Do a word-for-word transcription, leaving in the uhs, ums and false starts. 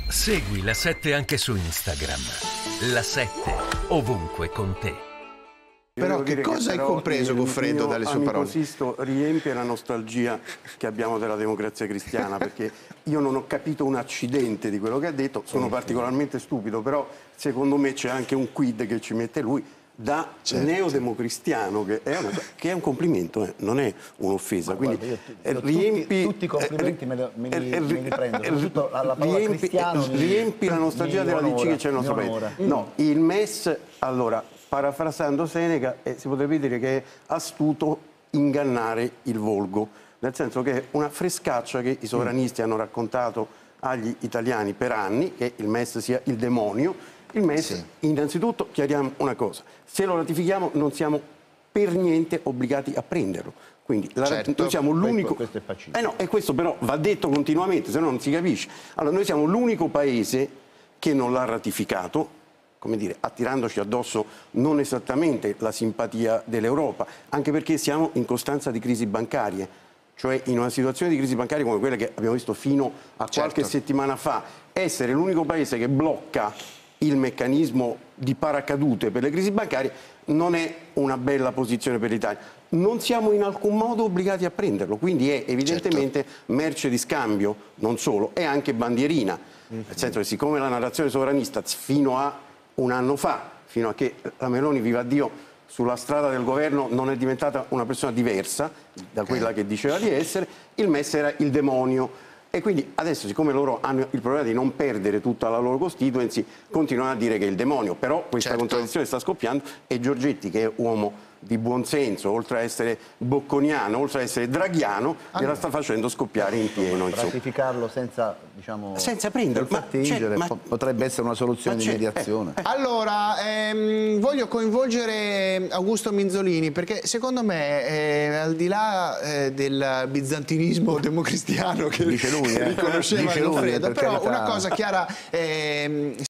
Segui La sette anche su Instagram. La sette, ovunque con te. Però che cosa hai compreso, Goffredo, dalle sue parole? Sisto riempie la nostalgia che abbiamo della Democrazia Cristiana, perché io non ho capito un accidente di quello che ha detto, sono particolarmente stupido, però secondo me c'è anche un quid che ci mette lui, da certo. neodemocristiano, che è, una, che è un complimento, eh, non è un'offesa. Quindi guarda, io, riempi, tutti, tutti i complimenti eh, me, li, me, li, eh, me li prendo, soprattutto alla parola riempi, cristiano. Riempi mi, la nostalgia della D C che c'è nel nostro paese. No, il M E S, allora, parafrasando Seneca, eh, si potrebbe dire che è astuto ingannare il volgo, nel senso che è una frescaccia che i sovranisti mm. hanno raccontato agli italiani per anni, che il M E S sia il demonio. Il M E S, sì. innanzitutto, chiariamo una cosa, se lo ratifichiamo non siamo per niente obbligati a prenderlo. Quindi la certo. noi siamo l'unico... Questo, questo è eh no, e questo però va detto continuamente, se no non si capisce. Allora, noi siamo l'unico paese che non l'ha ratificato, come dire, attirandoci addosso non esattamente la simpatia dell'Europa, anche perché siamo in costanza di crisi bancarie, cioè in una situazione di crisi bancaria come quella che abbiamo visto fino a certo. qualche settimana fa, essere l'unico paese che blocca il meccanismo di paracadute per le crisi bancarie non è una bella posizione per l'Italia. Non siamo in alcun modo obbligati a prenderlo, quindi è evidentemente certo. merce di scambio, non solo, è anche bandierina, mm-hmm. nel senso che siccome la narrazione sovranista fino a un anno fa, fino a che la Meloni, viva Dio, sulla strada del governo non è diventata una persona diversa da quella che diceva di essere, il M E S era il demonio. E quindi adesso, siccome loro hanno il problema di non perdere tutta la loro constituency, continuano a dire che è il demonio. Però questa certo. contraddizione sta scoppiando e Giorgetti, che è uomo di buon senso, oltre a essere bocconiano, oltre a essere draghiano, allora, gliela sta facendo scoppiare in pieno. Ratificarlo senza, diciamo, senza prenderlo, senza attingere, ma, potrebbe essere una soluzione di mediazione. Eh, eh. Allora, ehm, voglio coinvolgere Augusto Minzolini, perché secondo me, eh, al di là eh, del bizantinismo democristiano che dice lui, eh. riconosceva Goffredo, però carità. una cosa chiara... Ehm,